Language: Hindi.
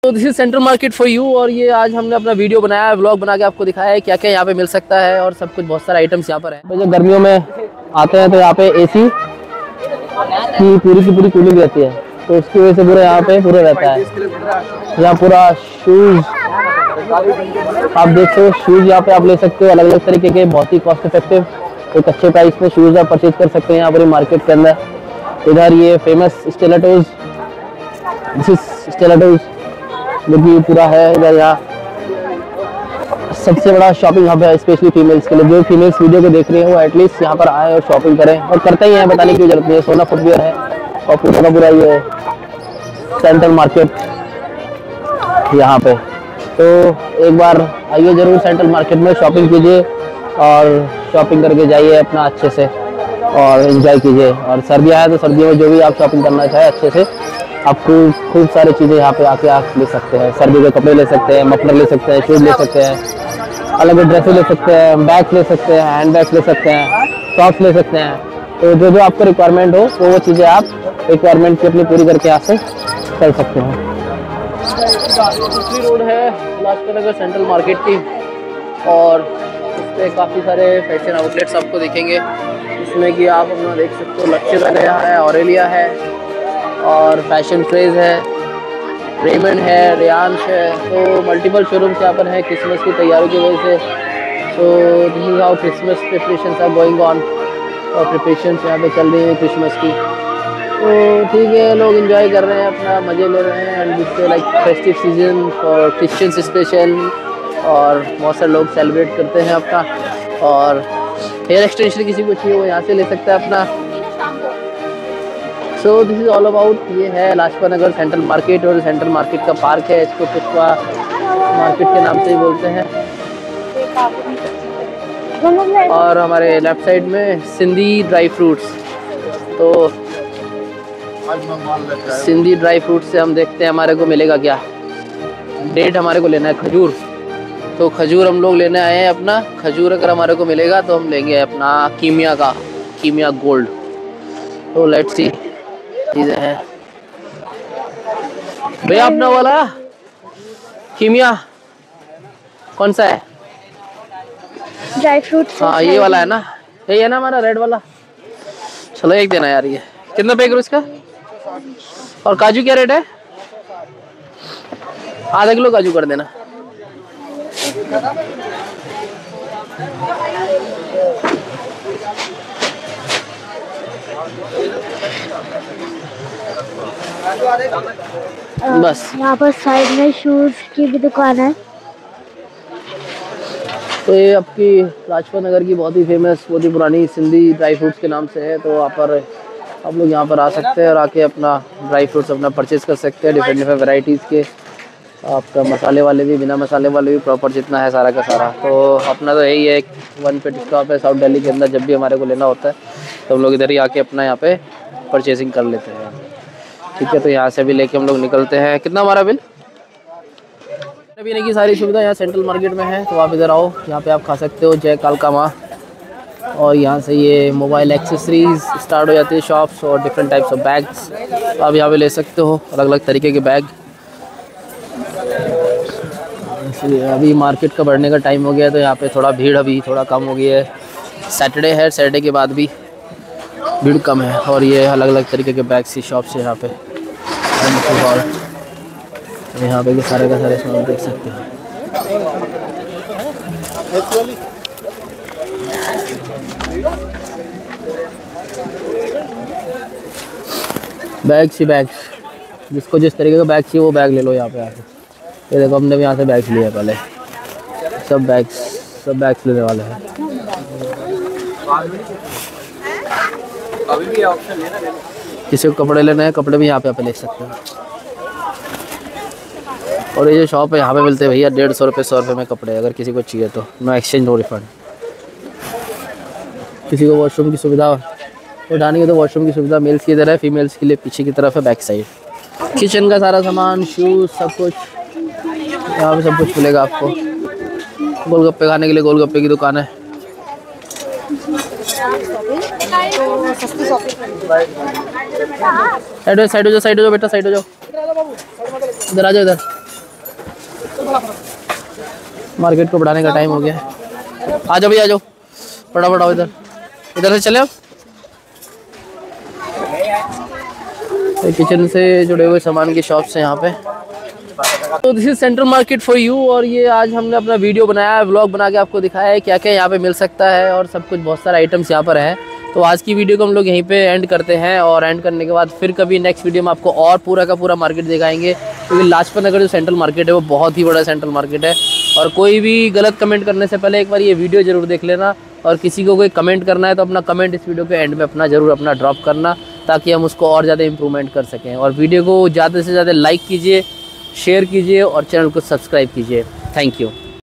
तो this is central market for you. और ये आज हमने अपना वीडियो बनाया है, व्लॉग बना के आपको दिखाया है क्या क्या यहाँ पे मिल सकता है और सब कुछ, बहुत सारे आइटम्स यहाँ पर है। तो जो गर्मियों में आते हैं तो यहाँ पे एसी की पूरी कूलिंग रहती है, तो उसकी वजह से पूरा यहाँ पे पूरा रहता है। यहाँ पूरा शूज आप देख सकते हो, शूज यहाँ पे आप ले सकते हो अलग अलग तरीके के, बहुत ही कॉस्ट इफेक्टिव, एक अच्छे प्राइस में शूज आप परचेज कर सकते हैं यहाँ पर मार्केट के अंदर। इधर ये famous stilettos, this is stilettos जो कि पूरा है इधर। यहाँ सबसे बड़ा शॉपिंग हब है स्पेशली फीमेल्स के लिए। जो फीमेल्स वीडियो को देख रहे हैं वो एटलीस्ट यहाँ पर आए और शॉपिंग करें, और करते ही हैं, बताने की जरूरत नहीं है। सोना फुटवियर है और पूरा का पूरा ये सेंट्रल मार्केट यहाँ पे। तो एक बार आइए जरूर सेंट्रल मार्केट में, शॉपिंग कीजिए और शॉपिंग करके जाइए अपना अच्छे से और एंजॉय कीजिए। और सर्दियाँ हैं तो सर्दियों में जो भी आप शॉपिंग करना चाहें अच्छे से, आपको खूब सारी चीज़ें यहाँ पे आके आप ले सकते हैं। सर्दी के कपड़े ले सकते हैं, मफलर ले सकते हैं, शूज ले सकते हैं, अलग अलग ड्रेसेस ले सकते हैं, बैग्स ले सकते हैं, हैंड बैग्स ले सकते हैं, सॉक्स ले सकते हैं। तो जो जो आपको रिक्वायरमेंट हो वो चीज़ें आप रिक्वायरमेंट की अपनी पूरी करके यहाँ से कर सकते हैं। दूसरी रोड है लाजपत नगर सेंट्रल मार्केट की, और उस पर काफ़ी सारे फैशन आउटलेट्स आपको दिखेंगे, जिसमें कि आप अपना देख सकते हो लक्ष्य है, ऑरेलिया है और फैशन क्रेज है, रेमंड है, रियांश है। तो मल्टीपल शोरूम्स यहाँ पर है क्रिसमस की तैयारी की वजह से। तो this is how Christmas preparations are going on, और प्रिपरेशंस यहाँ पे चल रही है क्रिसमस की। तो ठीक है, लोग एंजॉय कर रहे हैं, अपना मज़े ले रहे हैं, एंड जिससे like festive season for Christians special, और बहुत सारे लोग सेलिब्रेट करते हैं अपना। और हेयर एक्सटेंशन किसी को चाहिए वो यहाँ से ले सकता है अपना। So this is all about, ये है लाजपत नगर सेंट्रल मार्केट, और सेंट्रल मार्केट का पार्क है, इसको पुष्पा मार्केट के नाम से ही बोलते हैं। और हमारे लेफ्ट साइड में सिंधी ड्राई फ्रूट्स, तो सिंधी ड्राई फ्रूट से हम देखते हैं हमारे को मिलेगा क्या। डेट हमारे को लेना है खजूर, तो खजूर हम लोग लेने आए हैं अपना। खजूर अगर हमारे को मिलेगा तो हम लेंगे अपना कीमिया का, कीमिया गोल्ड। तो लेट्स सी चीज़ें हैं भैया। अपना वाला कीमिया कौन सा है? Dry fruit. हाँ ये वाला है ना, यही है ना हमारा रेड वाला। चलो एक देना यार। ये कितना पे करो इसका? और काजू क्या रेट है? आधा किलो काजू कर देना। बस यहाँ पर साइड में शूज की भी दुकान है। तो ये आपकी लाजपत नगर की बहुत ही फेमस, बहुत ही पुरानी सिंधी ड्राई फ्रूट्स के नाम से है। तो वहाँ पर आप लोग यहाँ पर आ सकते हैं और आके अपना ड्राई फ्रूट्स अपना परचेज़ कर सकते हैं, डिफरेंट डिफरेंट वैरायटीज़ के। आपका मसाले वाले भी, बिना मसाले वाले भी, प्रॉपर जितना है सारा का सारा। तो अपना तो यही है, एक वन पेट स्टॉप है साउथ दिल्ली के अंदर। जब भी हमारे को लेना होता है तो हम लोग इधर ही आके अपना यहाँ पे परचेजिंग कर लेते हैं। ठीक है, तो यहाँ से भी लेके हम लोग निकलते हैं। कितना हमारा बिल? पीने की सारी सुविधा यहाँ सेंट्रल मार्केट में है, तो आप इधर आओ, यहाँ पे आप खा सकते हो जय कालका माँ। और यहाँ से ये मोबाइल एक्सेसरीज स्टार्ट हो जाती है शॉप्स, और डिफरेंट टाइप्स ऑफ बैग्स तो आप यहाँ पे ले सकते हो, अलग अलग तरीके के बैग। अभी मार्केट का बढ़ने का टाइम हो गया है, तो यहाँ पे थोड़ा भीड़ अभी थोड़ा कम हो गई है। सैटरडे है, सैटरडे के बाद भी भीड़ कम है। और ये अलग अलग तरीके के बैग्स की शॉप्स है यहाँ पे। और यहाँ पे सारे का सारे सामान देख सकते हैं। बैग्स ही बैग्स, जिसको जिस तरीके का बैग चाहिए वो बैग ले लो यहाँ पे आके। ये देखो हमने भी यहाँ से बैग्स लिए पहले, सब बैग्स लेने वाले हैं। किसी को कपड़े लेने हैं, कपड़े भी यहाँ पे आप ले सकते हैं। और ये जो शॉप है यहाँ पे मिलते हैं भैया 150 रुपये 100 रुपये में कपड़े, अगर किसी को चाहिए तो। No exchange no refund. किसी को वॉशरूम की सुविधा उठानी है तो वॉशरूम की सुविधा मेल्स की इधर है, फीमेल्स के लिए पीछे की तरफ है बैक साइड। किचन का सारा सामान, शूज़, सब कुछ यहाँ पे सब कुछ मिलेगा आपको। गोलगप्पे खाने के लिए गोलगप्पे की दुकान है। साइड हो जाओ बेटा, साइड हो जाओ, इधर आ जाओ इधर। मार्केट को बढ़ाने का टाइम हो गया है। आ जाओ भैया, आ जाओ, फटाफट आओ इधर, इधर से चले। अब किचन से जुड़े हुए सामान की शॉप्स है यहाँ पे। तो this is central market for you. और ये आज हमने अपना वीडियो बनाया है, व्लॉग बना के आपको दिखाया है क्या क्या यहाँ पे मिल सकता है और सब कुछ, बहुत सारे आइटम्स यहाँ पर है। तो आज की वीडियो को हम लोग यहीं पे एंड करते हैं और एंड करने के बाद फिर कभी नेक्स्ट वीडियो में आपको और पूरा का पूरा मार्केट दिखाएंगे, क्योंकि लाजपत नगर जो सेंट्रल मार्केट है वो बहुत ही बड़ा सेंट्रल मार्केट है। और कोई भी गलत कमेंट करने से पहले एक बार ये वीडियो ज़रूर देख लेना, और किसी को कोई कमेंट करना है तो अपना कमेंट इस वीडियो के एंड में अपना ज़रूर अपना ड्रॉप करना, ताकि हम उसको और ज़्यादा इम्प्रूवमेंट कर सकें। और वीडियो को ज़्यादा से ज़्यादा लाइक कीजिए, शेयर कीजिए और चैनल को सब्सक्राइब कीजिए। Thank you.